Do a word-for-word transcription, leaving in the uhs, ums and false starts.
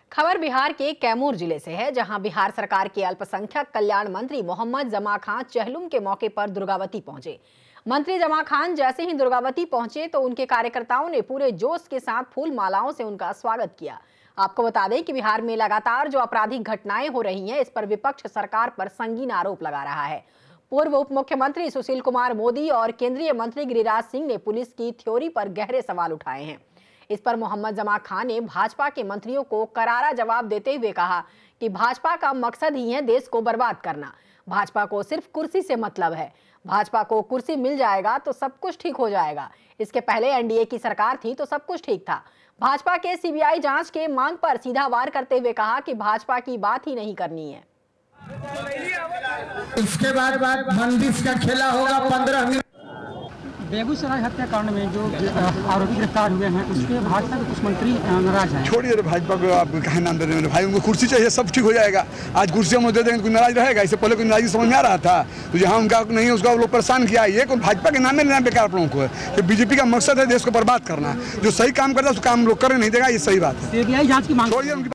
खबर बिहार के कैमूर जिले से है, जहां बिहार सरकार के अल्पसंख्यक कल्याण मंत्री मोहम्मद जमा खान चहलुम के मौके पर दुर्गावती पहुंचे। मंत्री जमा खान जैसे ही दुर्गावती पहुंचे तो उनके कार्यकर्ताओं ने पूरे जोश के साथ फूल मालाओं से उनका स्वागत किया। आपको बता दें कि बिहार में लगातार जो आपराधिक घटनाएं हो रही हैं, इस पर विपक्ष सरकार पर संगीन आरोप लगा रहा है। पूर्व उप मुख्यमंत्री सुशील कुमार मोदी और केंद्रीय मंत्री गिरिराज सिंह ने पुलिस की थ्योरी पर गहरे सवाल उठाए हैं। इस पर मोहम्मद जमा खान ने भाजपा के मंत्रियों को करारा जवाब देते हुए कहा कि भाजपा का मकसद ही है देश को बर्बाद करना। भाजपा को सिर्फ कुर्सी से मतलब है। भाजपा को कुर्सी मिल जाएगा तो सब कुछ ठीक हो जाएगा। इसके पहले एनडीए की सरकार थी तो सब कुछ ठीक था। भाजपा के सीबीआई जांच के मांग पर सीधा वार करते हुए कहा कि भाजपा की बात ही नहीं करनी है। इसके बाद बाद बंदिश का खेला होगा पंद्रह मिनट। बेगूसराय हत्याकांड में जो आरोपी गिरफ्तार हुए हैं, उसके भाजपा के कुछ मंत्री नाराज हैं। छोड़िए भाजपा को, आप कहे नाम दे रहे हैं भाई, उनको कुर्सी चाहिए, सब ठीक हो जाएगा। आज कुर्सी हम दे देंगे, कोई नाराज रहेगा? इससे पहले कोई नाराजी समझ में आ रहा था, तो जहाँ उनका नहीं उसका लोग परेशान किया। ये कोई भाजपा के नाम में लेना बेकार आप लोगों को है। तो बीजेपी का मकसद है देश को बर्बाद करना। जो सही काम करता है उस काम लोग करने नहीं देगा, ये सही बात है। सीबीआई जांच की मांग।